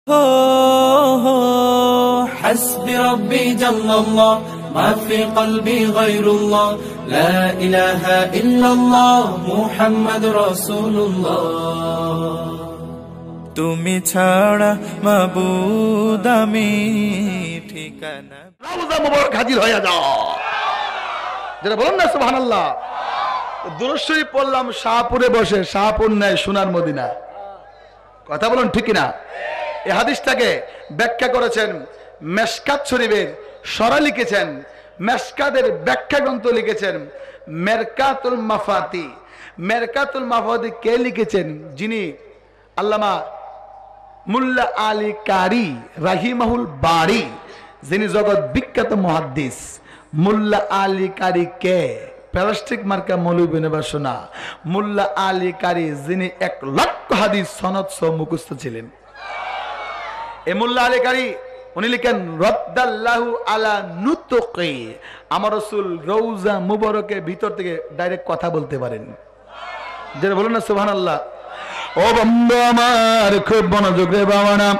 حسبي ربي جل الله ما في قلبي غير الله لا إله إلا الله محمد رسول الله তুমি ছাড়া মাবুদ আমি ঠিকানা রওজা মুবারক হাজির হয়ে যাও যারা বলেন না সুবহানাল্লাহ। দুরূদ শরীফ পড়লাম শাহপুরে বসে, শাহপুর নাই সোনার মদিনা। কথা বলুন ঠিক কিনা? এই হাদিসটাকে ব্যাখ্যা করেছেন মেশকাত শরীফের সরা লিখেছেন, মেশকাতের ব্যাখ্যা গ্রন্থ লিখেছেন মেরকাতুল মাফাতি। মেরকাতুল মাফাতি কে লিখেছেন? যিনি আল্লামা মুল্লা আলী কারি রাহিমাহুল বাড়ি, যিনি জগৎ বিখ্যাত মুহাদ্দিস। মুল্লা আলী কারি কে? প্লাস্টিক মার্কা মৌলবি নেবার শোনা মুল্লা আলী কারি, যিনি 1 লক্ষ হাদিস সনদ সহ মুখস্থ ছিলেন। এ মুল্লা আলী কারি উনি লিখেন রদ্দাল্লাহু আলা নুতুকি, আমার রাসূল রওজা মুবারকের ভিতর থেকে ডাইরেক্ট কথা বলতে পারেন। যারা বলেন না সুবহানাল্লাহ। ও বন্ধু আমার, খুব মনোযোগ রে বাবা না,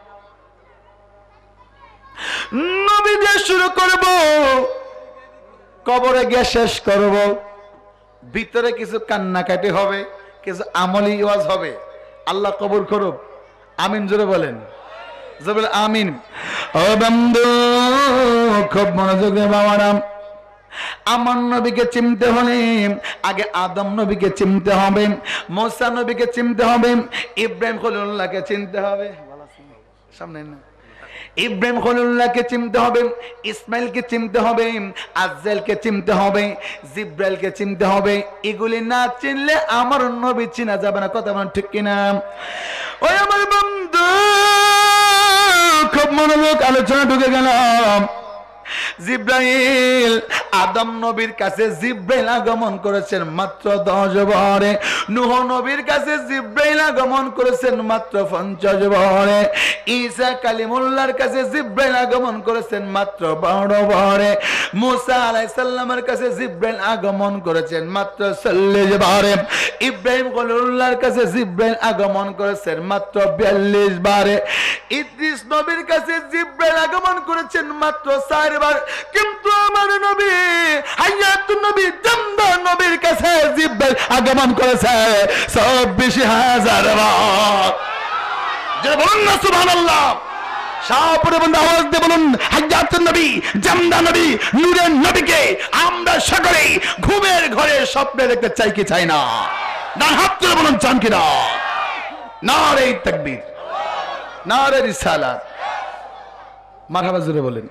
নবী দিয়ে শুরু করব, কবরে গিয়ে শেষ করব। ভিতরে কিছু কান্নাকাটি হবে, কিছু আমলি ওয়াজ হবে। আল্লাহ কবুল করুক, আমিন জোরে বলেন, জোরে বলেন আমিন। ও বন্ধু খুব মনোযোগ রে বাবা না, আমার নবীকে চিনতে হলে আগে আদম নবীকে চিনতে হবে, মুসা নবীকে চিনতে হবে, ইব্রাহিম খলিলুল্লাহকে চিনতে হবে, সামনে না, ইব্রাহিম খলিলুল্লাহকে চিনতে হবে, ইসমাইলকে চিনতে হবে, আজরাইলকে চিনতে হবে, জিব্রাইলকে চিনতে হবে। এগুলি না চিনলে আমার নবী চিনা যাবে না। কথা বলেন ঠিক কিনা? ওই আমার বন্ধু খুব মনোযোগ, আলোচনা ঢুকে গেলাম। জিব্রাইল আদম নবীর কাছে জিব্রাইল আগমন করেছেন মাত্র 10 বছরে। নূহ নবীর কাছে জিব্রাইল আগমন করেছেন মাত্র 50 বছরে। ঈসা কালিমুল্লাহর কাছে জিব্রাইল আগমন করেছেন মাত্র 12 বছরে। মুসা আলাইহিস সালামের কাছে জিব্রাইল আগমন করেছেন মাত্র 40 বছরে। ইব্রাহিম খলিলুল্লাহর কাছে জিব্রাইল আগমন করেছেন মাত্র 42 বছরে। ইদ্রিস নবীর কাছে জিব্রাইল আগমন করেছেন মাত্র 4 বার। কিন্তু আমার নবী হায়াতুন নবী জামদান নবীর কাছে জিব্রাইল আগমন করেছে 26,000 বার। যে বলুন না সুবহানাল্লাহ। শাহপুরে বন্ধু আওয়াজ দিয়ে বলুন, হায়াতুন নবী জামদান নবী নূরের নবীকে আমরা সকলেই ঘুমের ঘরে স্বপ্নে দেখতে চাই কি চাই না? না হাত তুলে বলুন চান কিনা? নারে তাকবীর, নারে রিসালাত, মারহাবা জোরে বলেন।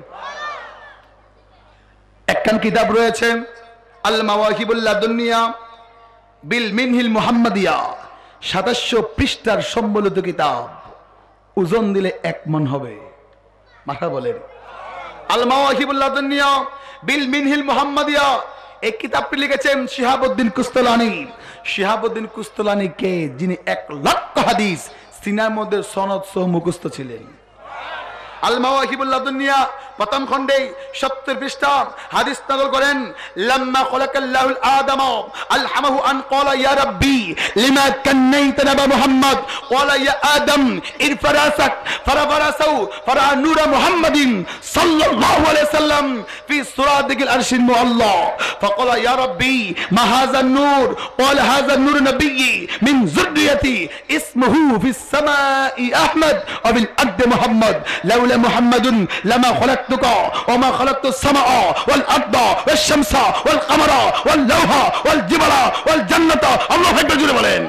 একখান কিতাব রয়েছে আল মাওয়াহিবুল লাদুনিয়া বিল মিনহিল মুহাম্মাদিয়া, 2700 পৃষ্ঠার সম্বলিত কিতাব। ওজন দিলে 1 মণ হবে। মাথা বলেন। আল মাওয়াহিবুল লাদুনিয়া বিল মিনহিল মুহাম্মাদিয়া, এই কিতাবটি লিখেছেন শিহাবউদ্দিন কুস্তালানী। শিহাবউদ্দিন কুস্তালানী কে? যিনি 1 লক্ষ হাদিস সিনার মধ্যে সনদ সহ মুখস্থ ছিলেন। আল মাওয়াহিবুল লাদুনিয়া প্রথম খণ্ডে 70 পৃষ্ঠা হাদিস নকল করেন। লাম্মা খলাকাল্লাহুল আদাম আলহামাহু আন ক্বালা ইয়া রাব্বি লিমা কান্নাইতা নাবা মুহাম্মদ ক্বালা ইয়া আদম ইরফারাসাক ফারাফারাসাউ ফারা নূর মুহাম্মাদিন সাল্লাল্লাহু আলাইহি সাল্লাম ফি সুরাদিল আরশিল মুআল্লা ফাক্বালা ইয়া রাব্বি মা হাযা নূর ক্বালা হাযা নূর নবিয়্যি মিন যুররিয়াতি ইসমুহু ফিস সামাই আহমদ ওয়া বিল আরদি মুহাম্মদ লাউলা মুহাম্মাদুন লামা خلقتك وما خلقت السماء والأرض والشمس والقمر واللوح والجبل والجنة الله أكبر জোরে বলেন।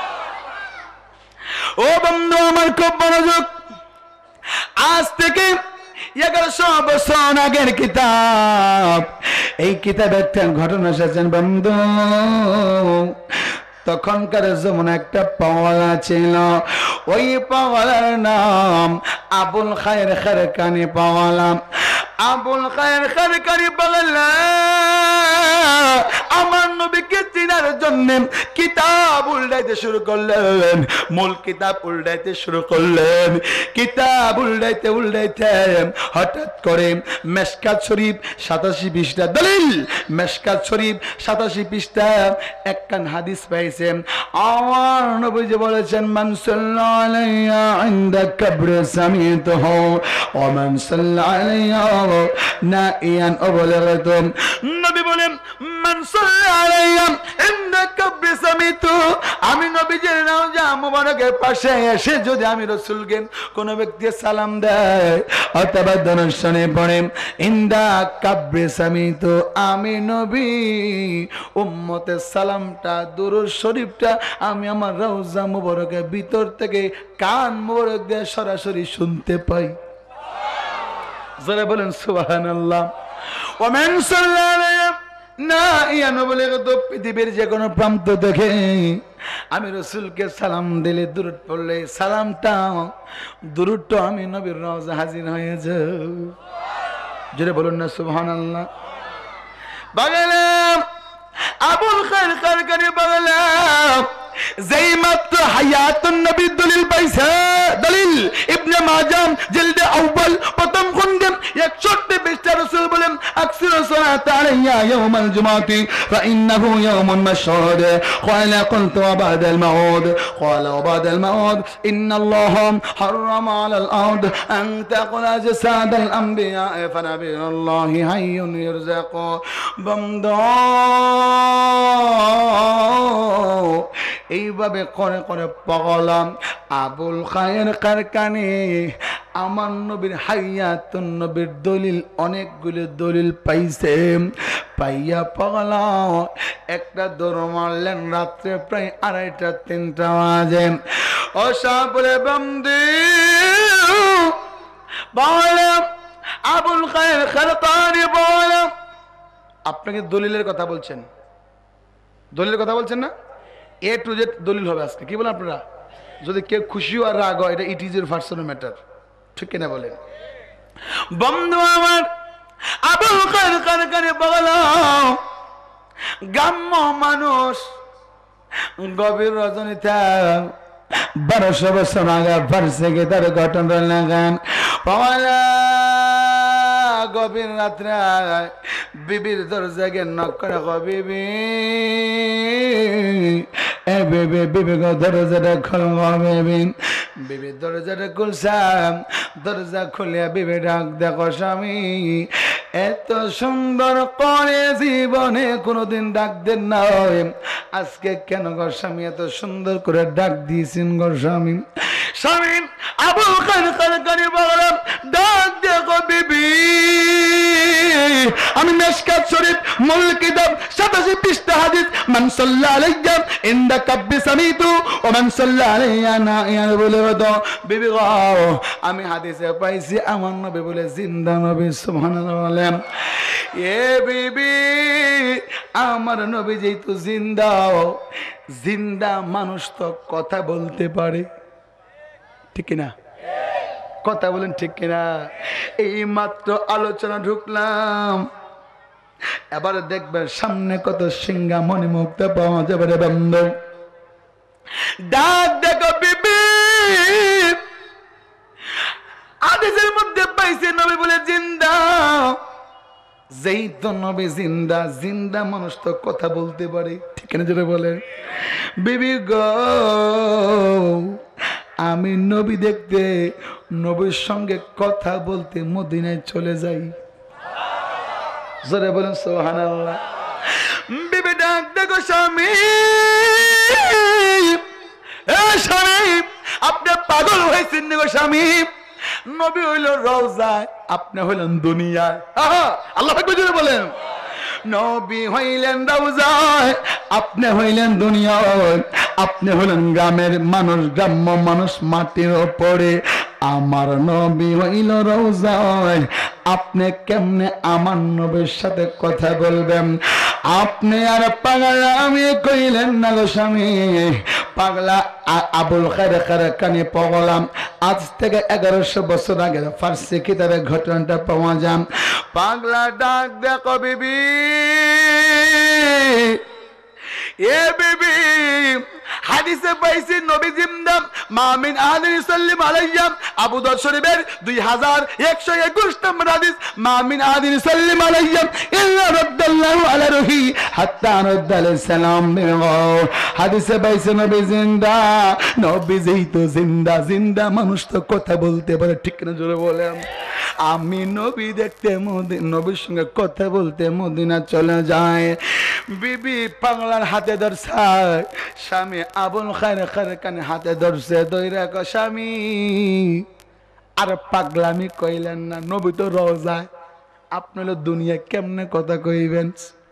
ও বন্ধু আমার খুব মনোযোগ, আজ থেকে 1100 বছর আগের কিতাব। এই কিতাবে একটা ঘটনা এসেছেন বন্ধু। তখনকার যেমন একটা পাওয়ালা ছিল, ওই পাওয়ালার নাম আবুল খায়ের খারকানি পাওয়ালা। আবুল খায়ের খানকারী বললেন আমার নবীকে চিনার জন্য কিতাব উল্টাইতে শুরু করলেন, মূল কিতাব উল্টাইতে শুরু করলেন। কিতাব উল্টাইতে উল্টাইতে হঠাৎ করে মেশকাত শরীফ 87 পৃষ্ঠা দলিল, মেশকাত শরীফ 87 পৃষ্ঠা একখান হাদিস পাইছেন। আমার নবীজি বলেছেন মান সাল্লাল্লাহু আলাইহি ইনদা কবরে সামিতুহু ওয়া মান সাল্লাল্লাহু আলাইহি নাইয়ান অবলাগাতুম। নবী বলেন মান সাল্লাল্লাহু আলাইহি ইনদা কবরে সামিতুহু, আমি নবীজির রওজা মুবারকের পাশে এসে যদি আমি রাসূলকে কোন ব্যক্তি সালাম দেয় অথবা দর্শনে পড়ে ইনদা কবরে সামিতু, আমি নবী উম্মতের সালামটা দুরূদ শরীফটা আমি আমার রওজা মুবারকের ভিতর থেকে কান মুবারক দিয়ে সরাসরি শুনতে পাই। যারা বলেন সুবহানাল্লাহ। ওয়া মান সাল্লাল্লাহু না ইয়ানো বলে তো পৃথিবীর যে কোনো প্রান্ত থেকে আমি রাসূলকে সালাম দিলে দুরূদ পড়লে সালামটা দুরূদটা আমি নবীর রওজা হাজির হয়ে যাও। যারা বলেন না সুবহানাল্লাহ। বাগলাম আবুল খায়ের খানকারী বাগলাম যেই মাত্র হায়াতুন নবী দলিল পাইছে, দলিল ইবনে মাজাহ জিলদে আউয়াল প্রথম খণ্ডে 61 পৃষ্ঠা রাসূল বলেন আকসিরু সালাত আলাইয়া ইয়াউমাল জুমআতি ফাইন্নাহু ইয়াউমুন মাশহুদ ক্বালা কুনতু বাদাল মাউদ ক্বালা বাদাল মাউদ ইন্নাল্লাহা হারামা আলাল আরদ আন তাকুলা জাসাদাল আমবিয়া ফানাবিয়ুল্লাহি হাইয়ুন ইরযাকু বান্দা। এইভাবে করে করে পাগলাম আবুল খায়ের কারখানে আমার নবীর হায়াতুন নবীর দলিল অনেকগুলো দলিল পাইছে, পাইয়া পাগলা একটা দৌড় মারলেন রাত্রে প্রায় 2:30-3টা বাজে। ও সাবরে বন্দি বললাম আবুল খায়ের খানকারী বললাম আপনাকে দলিলের কথা বলছেন, দলিলের কথা বলছেন না, এ টু জেড দলিল হবে আজকে। কি বলেন আপনারা? যদি কেউ খুশি আর রাগ হয় এটা it is your personal matter, ঠিক কিনা বলেন? বন্ধু আমার আবুল খায়ের খানকারী বললাম গ্রাম্য মানুষ গভীর রজনীতে 1200 বছর আগে ফার্সে তার ঘটনা লাগান গভীর রাত্রে বিবির দরজাকে নক করে বিবি এ বেবে বিবি দরজাটা খোল বেবি। বিবি দরজাটা খুলছাম, দরজা খুলিয়া বিবি ডাক দেখো স্বামী এত সুন্দর করে জীবনে কোনোদিন ডাক দেন না, আজকে কেন গো স্বামী এত সুন্দর করে ডাক দিয়েছেন গো স্বামী? স্বামী আবুল খায়ের খানকারী বললাম ডাক দেখো বিবি আমি মেশকাত শরীফ মূল কিতাব 87 পৃষ্ঠা হাদিস মান সাল্লাল্লাহু আলাইহি ইনদা কবরি সামিতু ওয়া মান সাল্লাল্লাহু আলাইহি নাইয়ান বলে তো বিবি গো আমি হাদিসে পাইছি আমার নবী বলে জিন্দা নবী সুবহানাল্লাহ। এ বিবি আমার নবী যেহেতু জিন্দা, জিন্দা মানুষ তো কথা বলতে পারে, ঠিক না? কথা বলেন ঠিক কিনা? এই মাত্র আলোচনা ঢুকলাম, এবার দেখবেন সামনে কত সিংহা মনে মুক্ত পাওয়া যাবে রে বন্ধু। ডাক দেখো বিবি হাদিসের মধ্যে পাইছে নবী বলে জিন্দা, যেই তো নবী জিন্দা, জিন্দা মানুষ তো কথা বলতে পারে, ঠিক না? যেটা বলে বিবি গো আমি নবী দেখতে নবীর সঙ্গে কথা বলতে মদিনায় চলে যাই। জোরে বলেন সুবহানাল্লাহ। বিবি ডাক দেখো স্বামী এ স্বামী আপনি পাগল হয়েছেন গো স্বামী, নবী হইল রওজায় আপনি হইলেন দুনিয়ায়। আল্লাহ পাক জোরে বলেন নবী হইলেন রওজায় আপনি হইলেন দুনিয়ায়, আপনি হলেন গ্রামের মানুষ, গ্রাম্য মানুষ মাটির ওপরে, আমার নবী হইল রওজায়, আপনি কেমনে আমার নবীর সাথে কথা বলবেন? আপনি আর পাগলা আমি কইলেন না গো স্বামী। পাগলা আবুল খায়র কানে পগলাম আজ থেকে 1100 বছর আগে ফার্সি কিতাবে ঘটনাটা পাওয়া যায়। পাগলা ডাক দেখো বিবি, এ বিবি, হাদিসে পাইছি নবী জিন্দা, মা মিন আহাদিন ইউসাল্লিমু আলাইয়া, আবু দাউদ শরীফের 2121 নম্বর হাদিস, মা মিন আহাদিন ইউসাল্লিমু আলাইয়া ইল্লা রাদ্দাল্লাহু আলা রূহি হাত্তা রাদ্দাল সালাম। হাদিসে পাইছি নবী জিন্দা। নবী যেহেতু জিন্দা, জিন্দা মানুষ তো কথা বলতে পারে, ঠিক না? জোরে বলেন। আমি নবী দেখতে নবীর সঙ্গে কথা বলতে মদিনা চলে যায়। বিবি পাগলার হাতে ধরছে, স্বামী আবুল খায়র কানে হাতে ধরছে, দইরা কো স্বামী আর পাগলামি কইলেন না, নবী তো রওজায়, আপনি হলো দুনিয়া কেমনে কথা কইবেন?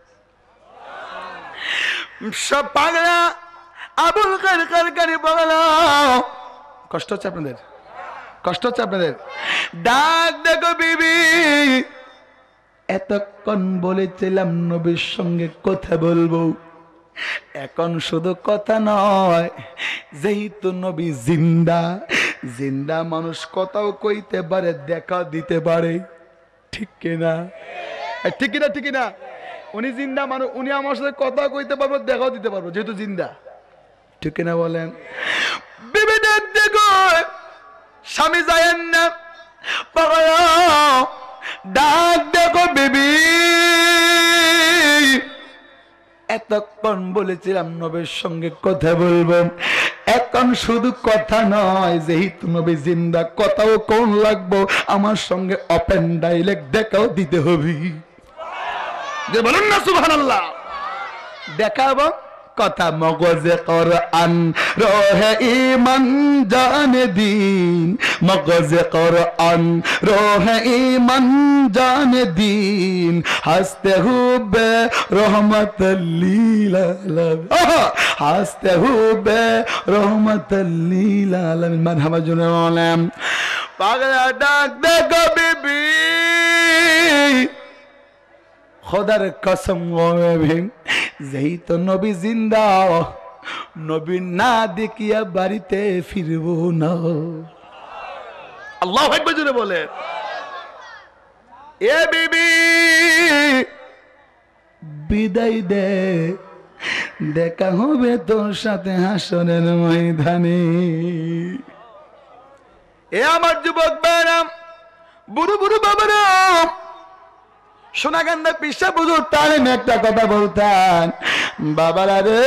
সব পাগলা আবুল খায়র কানে পাগলা। কষ্ট হচ্ছে আপনাদের? কষ্ট হচ্ছে আপনাদের? ডাক দেখো বিবি, এতক্ষণ বলেছিলাম নবীর সঙ্গে কথা বলবো, এখন শুধু কথা নয়, যেহেতু নবী জিন্দা, জিন্দা মানুষ কথাও কইতে পারে, দেখা দিতে পারে, ঠিক কিনা? ঠিক কিনা? ঠিক কিনা? উনি জিন্দা মানুষ, উনি আমার সাথে কথা কইতে পারবো, দেখাও দিতে পারবো, যেহেতু জিন্দা, ঠিক কিনা বলেন? বিবি ডাক দেখো, স্বামী যায়েন না, ডাক দেখো বিবি, এতক্ষণ বলেছিলাম নবীর সঙ্গে কথা বলবো, এখন শুধু কথা নয়, যেহেতু নবী জিন্দা, কথাও কোন লাগবো, আমার সঙ্গে ওপেন ডাইরেক্ট দেখাও দিতে হবে। যে বলুন না সুবহানাল্লাহ। দেখাবো কথা, মগজে কোরআন রহে ঈমান জানে দিন, মগজে কোরআন রহে ঈমান জানে দিন, হাসতে হুবে রহমাতাল লিল আলামিন, হাসতে হুবে রহমাতাল লিল আলামিন। মারহাবা জুনে আলাম। পাগলা ডাক দেখো বিবি, খোদার কসম যেহেতু নবী জিন্দা, নবী না দেখিয়া বাড়িতে ফিরব না। আল্লাহু আকবার জোরে বলে। এ বিবি বিদায় দে, দেখা হবে তোর সাথে হাসরের ময়দানে। এ আমার যুবক বাবারাম, বুড়ো বুড়ো বাবারাম, সোনাগান্ধা পিসা বুঝুর তালেন একটা কথা বলতেন, বাবারা রে,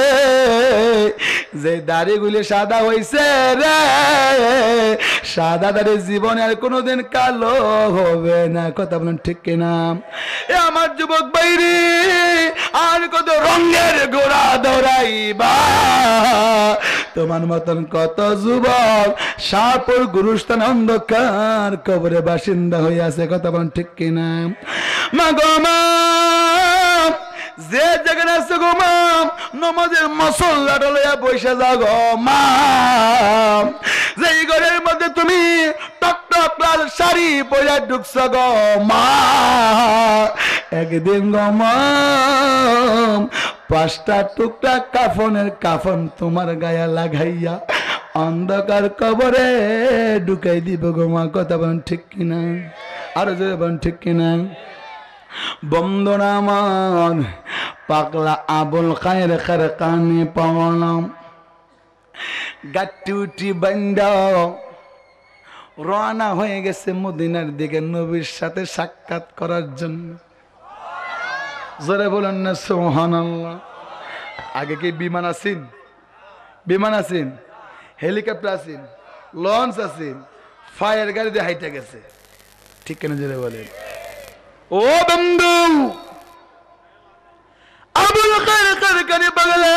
যে দাড়িগুলি সাদা হইছে রে, সাদা দাড়ি জীবনে আর কোনোদিন কালো হবে না। কথা বলেন ঠিক কিনা? এ আমার যুবক বাইরে, আর কত রঙের গোড়া দৌড়াইবা, তোমার মতন কত যুবক সাপুর গুরুস্থান অন্ধকার কবরে বাসিন্দা হয়ে আছে। কথা বলেন ঠিক কিনা? মা গো মা, যে জায়গায় আছে গো মা, নমাজের মসল্লাটা লইয়া বসে যাও গো মা, যেই ঘরের মধ্যে তুমি টক টক লাল শাড়ি পরে ঢুকছ গো মা, একদিন গো মা 5টা টুকরা কাফনের কাফন তোমার গায়ে লাগাইয়া অন্ধকার কবরে ঢুকাই দিব গো মা। কথা বলেন ঠিক কিনা? আরো জোরে বলেন ঠিক কিনা? বন্ধুরা আমার, পাগলা আবুল খায়র কানে পাওয়ালাম, গাট্টি উঠি বান্দা রওনা হয়ে গেছে মদিনার দিকে নবীর সাথে সাক্ষাৎ করার জন্য। জোরে বলেন না সুবহানাল্লাহ। আগে কি বিমান আছেন? বিমান আছেন, হেলিকপ্টার আছেন, লঞ্চ আছেন, ফায়ার গাড়ি দিয়ে হাইটা গেছে, ঠিক কেন? জোরে বলেন। ও বন্ধু, আবুল খায়র কানে পাগলা,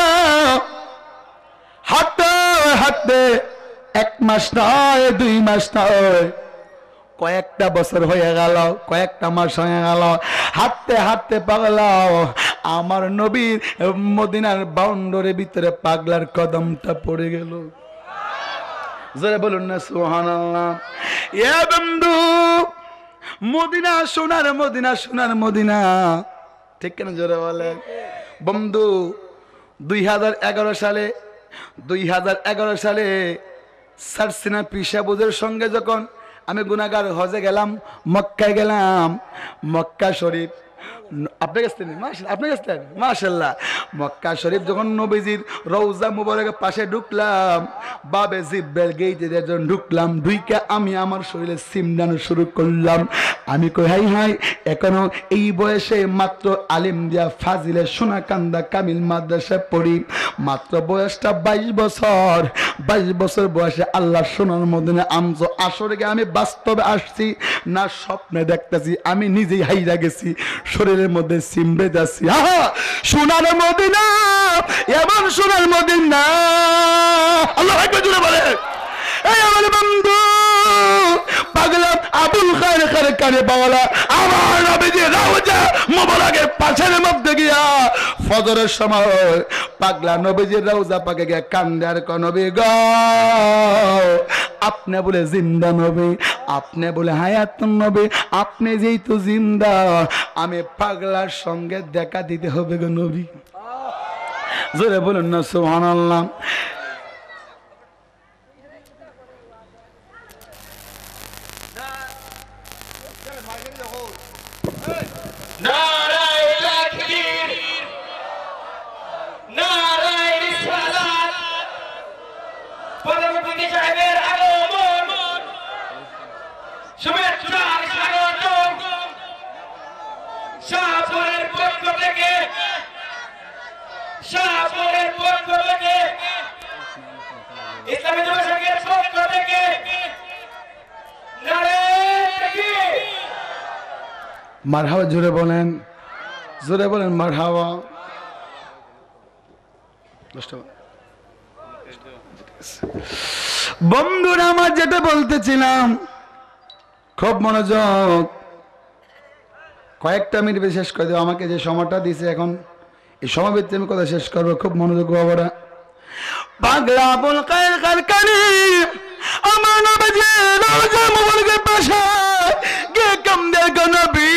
হাঁটতে হাঁটতে 1 মাস নয়, 2 মাস নয়, কয়েকটা বছর হয়ে গেল, কয়েকটা মাস হয়ে গেল, হাঁটতে হাঁটতে পাগলা আমার নবীর মদিনার বাউন্ডারির ভিতরে পাগলার কদমটা পড়ে গেল। জোরে বলুন না সুবহানাল্লাহ। এ বন্ধু, মদিনা সোনার মদিনা, সোনার মদিনা, ঠিক কেন জোরে বলে বন্ধু। 2011 সালে সারসিনা পিসাবুদের সঙ্গে যখন আমি গুনাহগার হজে গেলাম, মক্কায় গেলাম, মক্কা শরীফ আপনি গেছেন, আপনি গেছেন মাশাআল্লাহ। মক্কা শরীফ যখন নবীজির রওজা মুবারকের পাশে ঢুকলাম, বাবে জিব্রাইল গেইটে যখন ঢুকলাম, ঢুইকা আমি আমার শরীরে সিমদানো শুরু করলাম। আমি কই হাই হাই, এখনো এই বয়সে মাত্র আলিম দিয়া ফাজিলে সোনাকান্দা কামিল মাদ্রাসায় পড়ি, মাত্র বয়সটা 22 বছর। 22 বছর বয়সে আল্লাহ সোনার মদিনা আমজো আসরে আমি বাস্তবে আসছি না স্বপ্নে দেখতেছি, আমি নিজেই হাইরা গেছি, শরীরের মধ্যে সিমরে যাচ্ছি। সোনার মদিনা, এমন সোনার মদিনা, আল্লাহ একবার জুড়ে বলে। এই আমার বন্ধু পাগলা আবুল খায়ের খারে কানে পাওয়ালা আমার নবীজি রওজা মুবারকের পাশের মধ্যে গিয়া ফজরের সময় পাগলা নবীজির রওজা পাকে গিয়া কান্দে আর কয় নবী গো, আপনি বলে জিন্দা নবী, আপনি বলে হায়াতুন নবী, আপনি যেই তো জিন্দা, আমি পাগলার সঙ্গে দেখা দিতে হবে গো নবী। জোরে বলুন না সুবহানাল্লাহ। মারহাবা, জোরে বলেন, জোরে বলেন মারহাবা। বন্ধুরা আমার যেটা বলতেছিলাম, খুব মনোযোগ, কয়েকটা মিনিট শেষ করে দেবো। আমাকে যে সময়টা দিছে এখন এই সময় ভিত্তিতে আমি কথা শেষ করবো, খুব মনোযোগ বাবারা। পাগলা আবুল খায়ের কারখানি আমার নবীজি রওজা মুবারকের পাশে গে কান্দে গো নবী,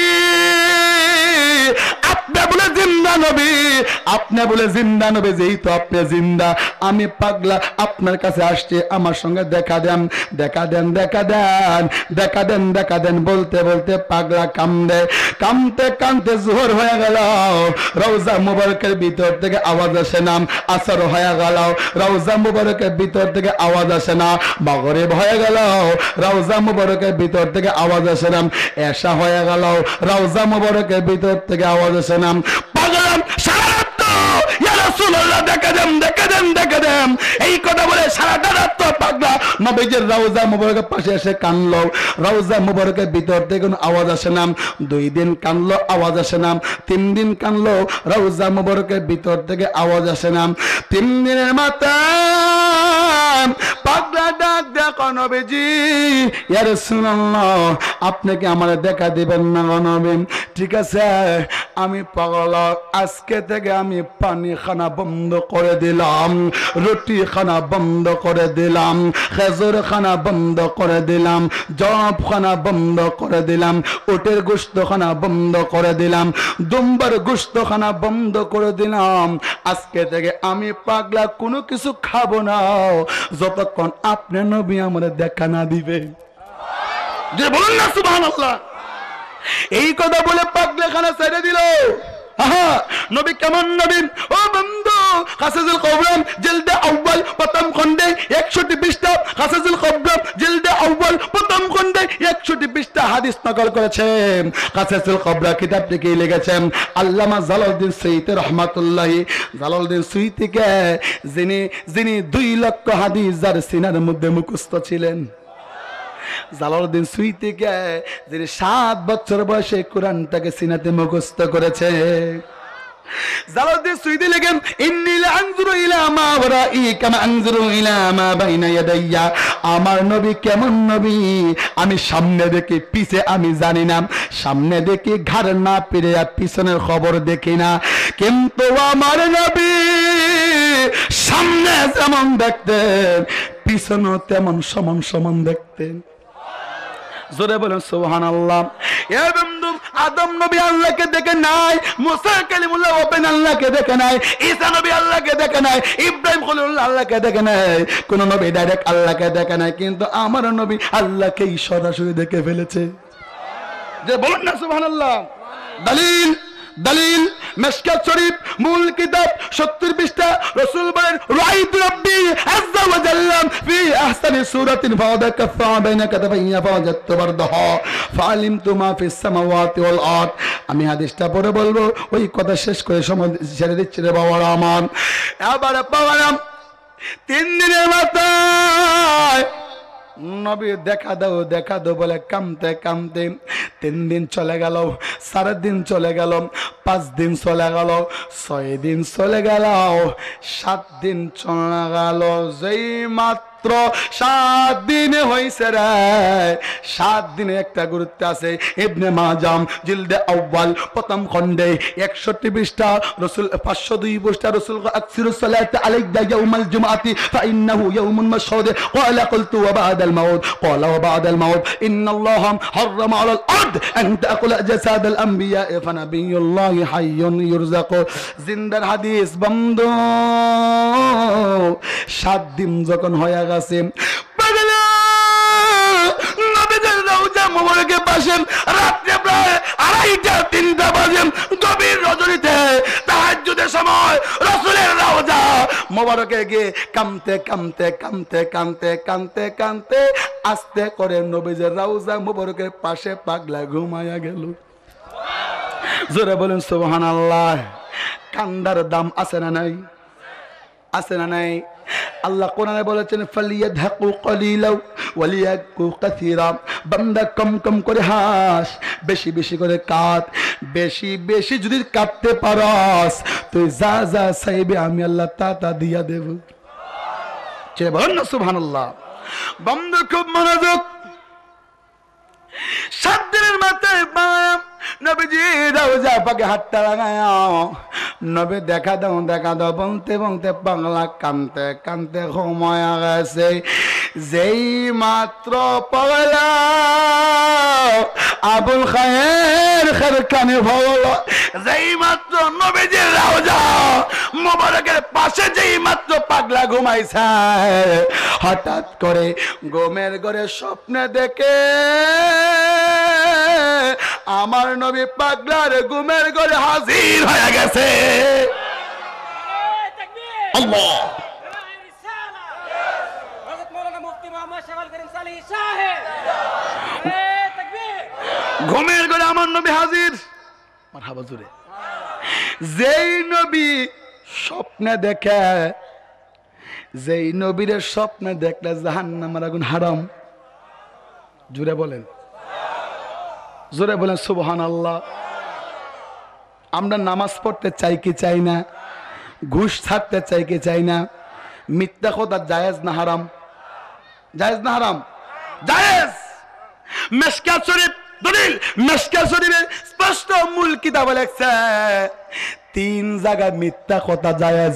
আপনি বলে জিন্দা নবী, আপনি বলে জিন্দা নবী, যেই তো আপনি জিন্দা, আমি পাগলা আপনার কাছে আসছে, আমার সঙ্গে দেখা দেন, দেখা দেন, দেখা দেন, দেখা দেন, দেখা দেন বলতে বলতে পাগলা কান্দে, কান্দতে কান্দতে জোহর হয়ে গেল, রওজা মুবারকের ভিতর থেকে আওয়াজ আসে না, আসর হয়ে গেল, রওজা মুবারকের ভিতর থেকে আওয়াজ আসে না, মাগরিব হয়ে গেল, রওজা মুবারকের ভিতর থেকে আওয়াজ আসে না, এশা হয়ে গেল, রওজা মুবারকের ভিতর থেকে আওয়াজ আসে না। পাগলাম সারা তো ইয়া রাসূলুল্লাহ দেখা দেন, দেখা দেন, দেখা দেন, এই কথা বলে সারাটা রাত তো পাগলা নবীজির রওজা মুবারকের পাশে এসে কানলো, রওজা মুবারকের ভিতর থেকে কোনো আওয়াজ আসে না। 2 দিন কানলো, আওয়াজ আসে না। 3 দিন কানলো, রওজা মুবারকের ভিতর থেকে আওয়াজ আসে না। 3 দিনের মাথায় পাগলা ডাক দেখো নবীজি, ইয়া রাসূলুল্লাহ আপনি কি আমারে দেখা দিবেন না নবী? ঠিক আছে, আমি পাগলা আজকে থেকে আমি পানি খানা বন্ধ করে দিলাম, রুটি খানা বন্ধ করে দিলাম, খেজুর খানা বন্ধ করে দিলাম, জব খানা বন্ধ করে দিলাম, উটের গোশত খানা বন্ধ করে দিলাম, দুম্বার গোশত খানা বন্ধ করে দিলাম। আজকে থেকে আমি পাগলা কোনো কিছু খাবো না যতক্ষণ আপনি নবী আমারে দেখা না দিবে। যে বলুন না সুবহানাল্লাহ। এই কথা বলে পাগলা খানা ছেড়ে দিল। নবী কেমন নবী? ও বন্ধু, কাসাসুল কবরাম জিলদে আউয়াল প্রথম খণ্ডে 61 পৃষ্ঠা, কাসাসুল কবরাম জিলদে আউয়াল প্রথম খণ্ডে 61 পৃষ্ঠা হাদিস নকল করেছেন। কাসাসুল কবরা কিতাবটিকে লিখেছেন আল্লামা জালালউদ্দিন সুয়ুতী রাহমাতুল্লাহি। জালালউদ্দিন সুয়ুতীকে যিনি 2 লক্ষ হাদিস যার সিনার মধ্যে মুখস্থ ছিলেন, জালালউদ্দিন সুয়ুতীকে যিনি 7 বছর বয়সে কোরআনটাকে সিনাতে মুখস্থ করেছে। জালালউদ্দিন সুয়ুতী লেখেন ইন্নী লা আনজুরু ইলা মা ওয়ারাই কামা আনজুরু ইলা মা বাইনা ইয়াদাইয়া। আমার নবী কেমন নবী? আমি সামনে দেখি, পিছে আমি জানি না, সামনে দেখি ঘাড় না পেরে পিছনের খবর দেখি না, কিন্তু আমার নবী সামনে যেমন দেখতেন পিছনে তেমন সমান সমান দেখতেন। জোরে বলেন সুবহানাল্লাহ। এ বন্ধু, আদম নবী আল্লাহকে দেখে নাই, মুসা কালিমুল্লাহ ওপেন আল্লাহকে দেখে নাই, ঈসা নবী আল্লাহকে দেখে নাই, ইব্রাহিম খলিলুল্লাহ আল্লাহকে দেখে নাই, কোন নবী ডাইরেক্ট আল্লাহকে দেখে নাই, কিন্তু আমার নবী আল্লাহকেই সরাসরি দেখে ফেলেছে। যে বলুন না সুবহানাল্লাহ। দলিল দলিল মিশকাত শরীফ মূল কিতাব 70 পৃষ্ঠা। রাসূল বলেন রাআইতু রাব্বি আযজা ওয়া জাল্লা ফি আহসানি সূরাতিন ফাওয়াদা কাফা বাইনা কাতাবাইয়া ফাওয়াজাতু বারদাহা ফাআলিমতু মা ফিস সামাওয়াতি ওয়াল আরদ। আমি হাদিসটা পড়ে বলবো, ওই কথা শেষ করে সময় ছেড়ে দিচ্ছি রে বাবারা আমার। এবারে বাবারা 3 দিনের মাথায় নবী দেখা দাও বলে কামতে কামতে 3 দিন চলে গেল, 4 দিন চলে গেল, 5 দিন চলে গেল, 6 দিন চলে গেল, 7 দিন চলে গেল। যেই মাত্র 7 দিন হইছে রে, 7 দিনে একটা গুরুত্ব আছে। ইবনে মাজাম জিলদে আউয়াল প্রথম খণ্ডে 61 পৃষ্ঠা, রাসূল 502 পৃষ্ঠা, রাসূল আকসিরুস সালাত আলাইকা ইয়াউমাল জুমআতি ফাইন্নাহু ইয়াউমুন মাশহুদ ক্বালা কুলতু ওয়া বা'দাল মাউত ক্বালা ওয়া বা'দাল মাউত ইন্নাল্লাহা হাররামা আলাল আরদ আন তাকুলা জাসাদাল আমবিয়া ফানাবিয়ুল্লাহি হাইয়ুন ইরযাকু। জিন্দার হাদিস বন্ধু। 7 দিন যখন হয়ে গেছে, পাগলা নবীদের রওজা মুবারকের পাশে রাতে প্রায় 2:30-3টা বাজে, গভীর রজনীতে তাহাজ্জুদের সময় রাসূলের রওজা মুবারকে গিয়ে কামতে কামতে কামতে কামতে কামতে কামতে আস্তে করে নবীদের রওজা মুবারকের পাশে পাগলা ঘুমায়া গেল। জোরে বলেন সুবহানাল্লাহ। কান্দার দাম আছে না নাই? আছে না নাই? আল্লাহ কোরআনে বলেছেন ফালিয়াদহাকু কলিলাও ওয়ালিয়াকু কাসীরা। বান্দা কম কম করে হাস, বেশি বেশি করে কাঁদ। বেশি বেশি যদি কাঁদতে পারস, তুই যা যা চাইবে আমি আল্লাহ তা দিয়া দেব। চলে বলেন না সুবহানাল্লাহ। বান্দা খুব মনোযোগ। 7 দিনের মাথায় নবীজি রওজা পাকে হাতটা লাগায়া নবী দেখা দাও বলতে বলতে পাগলা কানতে কানতে ঘুমায়া গেছে। যেই মাত্র পাগলা আবুল খায়ের কানে ভরল, যেই মাত্র নবীজি রওজা মুবারকের পাশে যেই মাত্র পাগলা ঘুমাইছে, হঠাৎ করে ঘুমের ঘরে স্বপ্নে দেখে আমার নবী পাগলার ঘুমের ঘরে হাজির হয়ে গেছে। আল্লাহ ঘুমের ঘরে আমার নবী হাজির। মারহাবা জোরে। যেই নবী স্বপ্নে দেখে, যেই নবীর স্বপ্নে দেখলে জাহান্নামের আগুন হারাম। জোরে বলেন, জোরে বলেন সুবহানাল্লাহ। আমরা নামাজ পড়তে চাই কি চাই না? ঘুষ ছাড়তে চাই কি চাই না? মিথ্যা কথা জায়েজ না হারাম? জায়েজ না হারাম? জায়েজ। মিশকাত শরীফ দলিল, মিশকাত শরীফের স্পষ্ট মূল কিতাবে লেখছে 3 জায়গায় মিথ্যা কথা জায়েজ।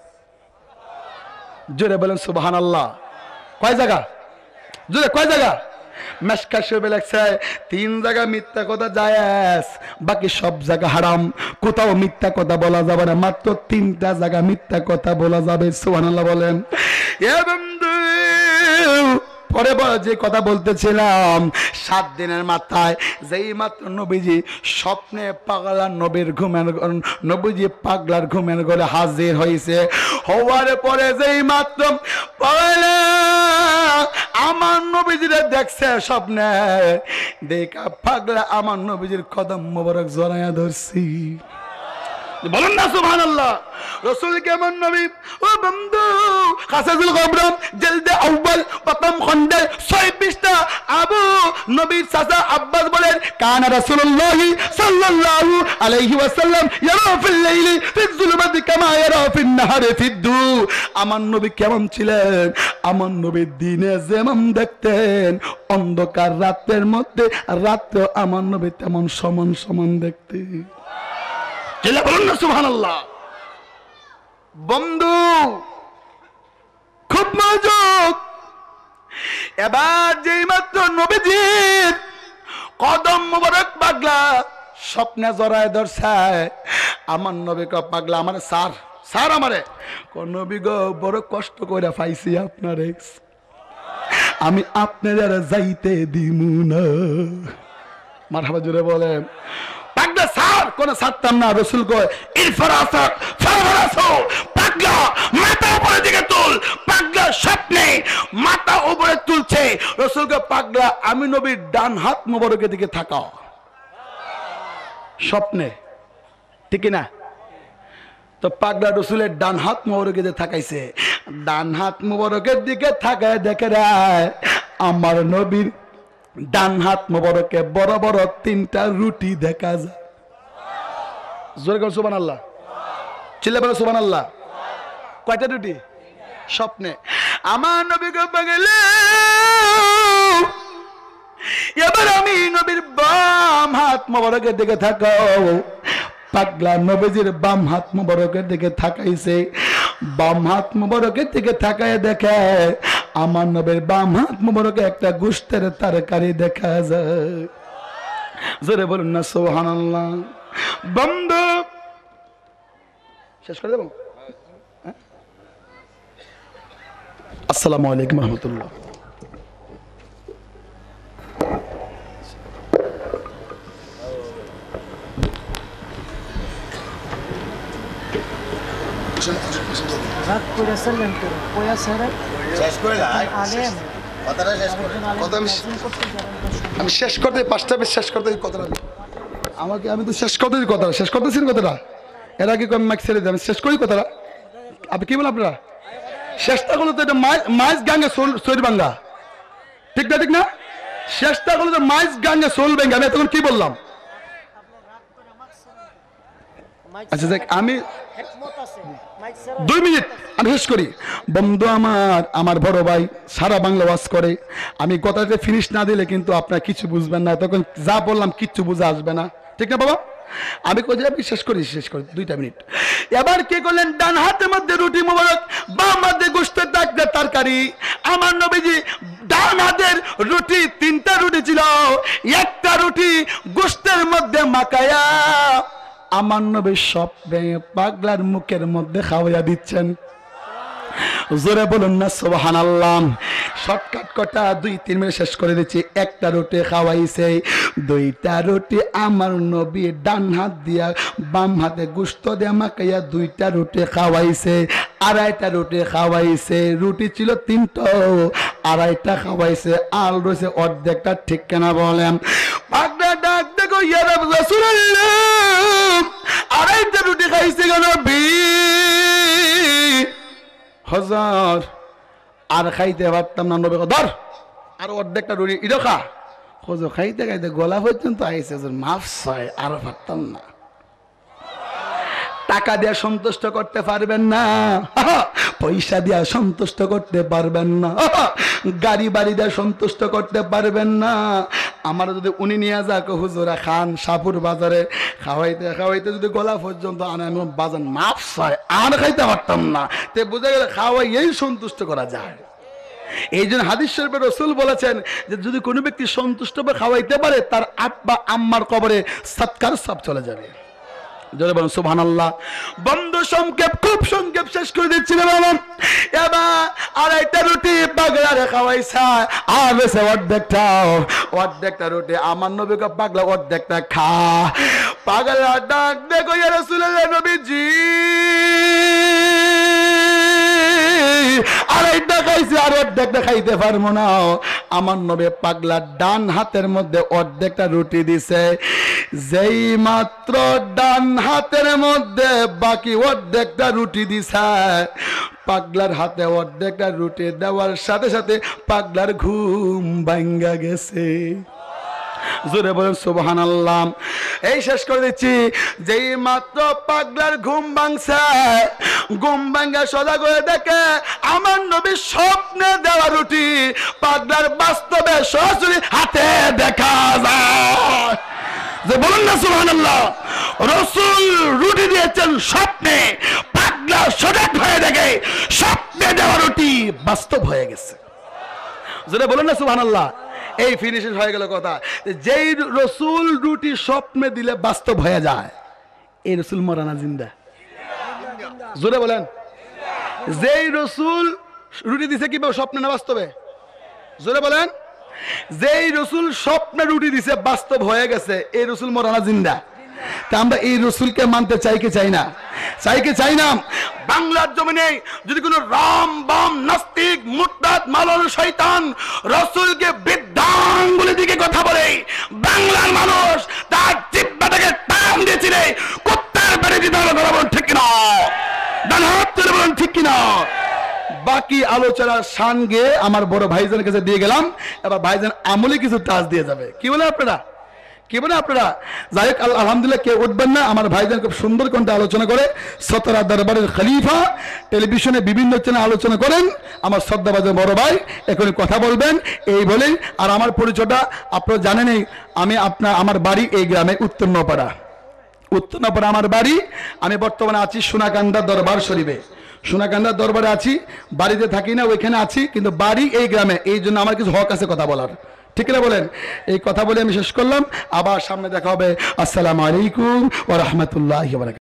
জোরে বলেন সুবহানাল্লাহ। কয় জায়গা? জোরে কয় জায়গা? মিশকাত শরীফে লেখছে 3 জায়গা মিথ্যা কথা জায়েজ, বাকি সব জায়গা হারাম। কোথাও মিথ্যা কথা বলা যাবে না, মাত্র 3টা জায়গা মিথ্যা কথা বলা যাবে। সুবহানাল্লাহ বলেন। এ বন্ধু, পরে যে কথা বলতেছিলাম, 7 দিনের মাথায় যেই মাত্র নবীজি স্বপ্নে পাগলা নবীজি পাগলার ঘুমের ঘরে হাজির হয়েছে, হওয়ার পরে যেই মাত্র পাগলা আমার নবীজিরে দেখছে স্বপ্নে, দেখা পাগলা আমার নবীজির কদম মোবারক জড়াইয়া ধরছি। বলুন না সুবহানাল্লাহ। রাসূল কেমন নবী? ও বন্ধু, কাসাসুল গবরাম জলদে আউয়াল প্রথম খণ্ডে 6 পৃষ্ঠা। আবু নবীর চাচা আব্বাস বলেন, কানা রাসূলুল্লাহ সাল্লাল্লাহু আলাইহি ওয়াসাল্লাম ইয়ারা ফিল লাইলি ফিল যুলমাতি কামা ইয়ারা ফিন নাহারি ফিদ্দু। আমার নবী কেমন ছিলেন? আমার নবী দিনে যেমন দেখতেন, অন্ধকার রাতের মধ্যে রাতে আমার নবী তেমন সমান সমান দেখতেন। বলুন না সুবহানাল্লাহ। বন্ধু খুব মনোযোগ। এবার যেই মাত্র নবীজির কদম মোবারক পাগলা স্বপ্নে জড়ায় ধরছে, আমার নবী ক পাগলা আমার স্যার স্যার আমারে নবী গো বড় কষ্ট করে পাইছি আপনারে, আমি আপনার যাইতে দিমু না। মারহাবা জোরে বলে। পাগলা স্যার কোন ছাড়তাম না। রসুল কয় ইরফারাসাক ফারাসাও, পাগলা মাথা উপরের দিকে তুল। পাগলা স্বপ্নে মাথা উপরে তুলছে। রসুল কয় পাগলা আমি নবীর ডান হাত মোবারকের দিকে থাকা স্বপ্নে, ঠিক না? তো পাগলা রসুলের ডান হাত মোবারকের দিকে থাকাইছে। ডান হাত মোবারকের দিকে থাকায় দেখে রে আমার নবীর ডান হাত মোবারকে বড় বড় 3টা রুটি দেখা যায়। জোরে কর সুবহানাল্লাহ, চিল্লা বলো সুবহানাল্লাহ। কয়টা রুটি? স্বপ্নে। আমার নবী গো পাগলে এবার আমি নবীর বাম হাত মোবারকের দিকে থাকাও। পাগলা নবীজির বাম হাত মোবারকের দিকে থাকাইছে। বাম হাত মোবারকের দিকে থাকায় দেখে আমার নবীর বাম হাত মোবারকে একটা গোশতের তরকারি দেখা যায়। জোরে বলুন না সুবহানাল্লাহ। বন্ধু শেষ করে দেব। আসসালামু আলাইকুম রহমতুল্লাহ। আমি শেষ করতে 5টা শেষ করতে কথাটা আমাকে আমি তো শেষ করতে কথা শেষ করতেছি কথাটা। এর আগে আমি মাইক ছেড়ে দিই, আমি শেষ করি কথাটা। আপনি কি বলেন? আপনারা শেষটা করলে তো এটা মাইজ গাঙ্গে সোল বাঙ্গা, ঠিক না? ঠিক না? শেষটা করলে তো মাইজ গাঙ্গে সোল বাঙ্গা। আমি তখন কি বললাম? আচ্ছা দেখ আমি 2 মিনিট আমি শেষ করি। বন্ধু আমার বড় ভাই সারা বাংলা ওয়াজ করে। আমি কথাটা ফিনিশ না দিলে কিন্তু আপনার কিছু বুঝবেন না, তখন যা বললাম কিচ্ছু বুঝে আসবে না, ঠিক না বাবা? আমি আপনি শেষ করি 2টা মিনিট। এবার কি করলেন? ডান হাতের মধ্যে রুটি মোবারক, বাম হাতে গোশতের তরকারি। আমার নবীজি ডান হাতের রুটি 3টা রুটি ছিল, একটা রুটি গোশতের মধ্যে মাখায়া আমার নবী সব পাগলার মুখের মধ্যে খাওয়াইয়া দিচ্ছেন। জোরে বলুন না সুবহানাল্লাহ। শর্টকাট কটা 2-3 মিনিট শেষ করে দিচ্ছি। একটা রুটি খাওয়াইছে, 2টা রুটি আমার নবী ডান হাত দিয়া বাম হাতে গোশত দিয়ে মাখাইয়া 2টা রুটি খাওয়াইছে। 2.5টা রুটি খাওয়াইছে। রুটি ছিল 3টা, 2.5টা খাওয়াইছে, আর রয়েছে অর্ধেকটা, ঠিক কেনা বলেন? পাগলা ডাক দেখো ইয়া রাসূলুল্লাহ, 2.5টা রুটি খাইছে কেন হযরত? আর খাইতে পারতাম না। নবী ধর আর অর্ধেকটা রুটি ইডো খা। হুজুর খাইতে খাইতে গলা পর্যন্ত আইছে, মাফ চাই, আর পারতাম না। টাকা দিয়ে সন্তুষ্ট করতে পারবেন না, পয়সা দিয়ে সন্তুষ্ট করতে পারবেন না, গাড়ি বাড়ি দিয়ে সন্তুষ্ট করতে পারবেন না। আমার যদি উনি নিয়ে যাক হুজুরা খান শাহপুর বাজারে, খাওয়াইতে খাওয়াইতে যদি গলা পর্যন্ত আনে, আমি বাজার মাফ চাই, আর খাইতে পারতাম না। তে বুঝা গেলে খাওয়াইয়েই সন্তুষ্ট করা যায়। এই জন্য হাদিস শরীফে রাসূল বলেছেন যে যদি কোনো ব্যক্তি সন্তুষ্ট বা খাওয়াইতে পারে, তার আব্বা আম্মার কবরে সৎকার সব চলে যাবে। জোরে বলুন সুবহানাল্লাহ। বন্ধু সংক্ষেপ, খুব সংক্ষেপ শেষ করে দিচ্ছি না বাবা। এবার 2.5টা রুটি পাগলারে খাওয়াইছে, আর বেশি অর্ধেকটা রুটি আমার নবীকে পাগলা অর্ধেকটা খা। পাগলা ডাক দেখো ইয়া রাসূলুল্লাহ, নবীজি 2.5টা খাইছে, আর অর্ধেকটা খাইতে পারবো না। আমার নবী পাগলা ডান হাতের মধ্যে অর্ধেকটা রুটি দিছে। যেই মাত্র ডান হাতের মধ্যে বাকি অর্ধেকটা রুটি দিছে, পাগলার হাতে অর্ধেকটা রুটি দেওয়ার সাথে সাথে পাগলার ঘুম ভাঙ্গা গেছে। জোরে বলেন সুবহানাল্লাহ। এই শেষ করে দিচ্ছি। যেই মাত্র পাগলার ঘুম ভাঙছে, ঘুম ভাঙ্গা সোজা করে দেখে আমার নবী স্বপ্নে দেওয়া রুটি পাগলার বাস্তবে সরাসরি হাতে দেখা যায়। যে বলুন না সুবহানাল্লাহ। রাসূল রুটি দিয়েছেন স্বপ্নে, পাগলা সজাগ হয়ে দেখে স্বপ্নে দেওয়া রুটি বাস্তব হয়ে গেছে। যেটা বলেন না সুবহানাল্লাহ। এই ফিনিশিং হয়ে গেল কথা। যেই রসুল রুটি স্বপ্নে দিলে বাস্তব হয়ে যায়, এই রসুল মরানা জিন্দা। জোরে বলেন। যেই রসুল রুটি দিছে কি স্বপ্নে না বাস্তবে? জোরে বলেন। যেই রসুল স্বপ্নে রুটি দিছে বাস্তব হয়ে গেছে, এই রসুল মরানা জিন্দা। তা আমরা এই রসুলকে মানতে চাই কি চাই না? চাই কি চাই না? বাংলার জমিনে যদি কোনো রাম বাম নাস্তিক মুরতাদ মালাল শয়তান রসুলকে বৃদ্ধাঙ্গুলি দিকে কথা বলে, বাংলার মানুষ তার জিহ্বাটাকে টান দিয়েছিলে কুত্তার বাড়ি দিতে হবে। বলুন ঠিক কিনা? ডান হাত তুলে বলুন ঠিক কিনা? বাকি আলোচনার শান গিয়ে আমার বড় ভাইজানের কাছে দিয়ে গেলাম। এবার ভাইজান আমলে কিছু টাচ দিয়ে যাবে। কি বলে আপনারা? কি বলে আপনারা? যাই হোক, আলহামদুলিল্লাহ, কেউ উঠবেন না। আমার ভাইজান খুব সুন্দর কণ্ঠে আলোচনা করে। সতরা দরবারের খলিফা, টেলিভিশনে বিভিন্ন চ্যানেলে আলোচনা করেন। আমার শ্রদ্ধাভাজন বড় ভাই এখনই কথা বলবেন এই বলেই। আর আমার পরিচয়টা আপনারা জানেনই। আমার বাড়ি এই গ্রামে উত্তর নপাড়া। উত্তর নপাড়া আমার বাড়ি। আমি বর্তমানে আছি সোনাকান্দা দরবার শরীফে। সোনাকান্দা দরবারে আছি, বাড়িতে থাকি না, ওইখানে আছি, কিন্তু বাড়ি এই গ্রামে। এই জন্য আমার কিছু হক আছে কথা বলার। ঠিক না বলেন? এই কথা বলে আমি শেষ করলাম। আবার সামনে দেখা হবে। আসসালামু আলাইকুম ওয়া রাহমাতুল্লাহি ওয়া বারাকাতুহু।